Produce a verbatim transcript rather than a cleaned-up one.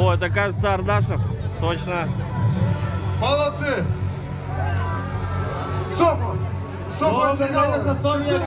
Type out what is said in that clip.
О, это, кажется, Ардашев. Точно. Молодцы! Софа! Софа, Софа, Софа, Софа,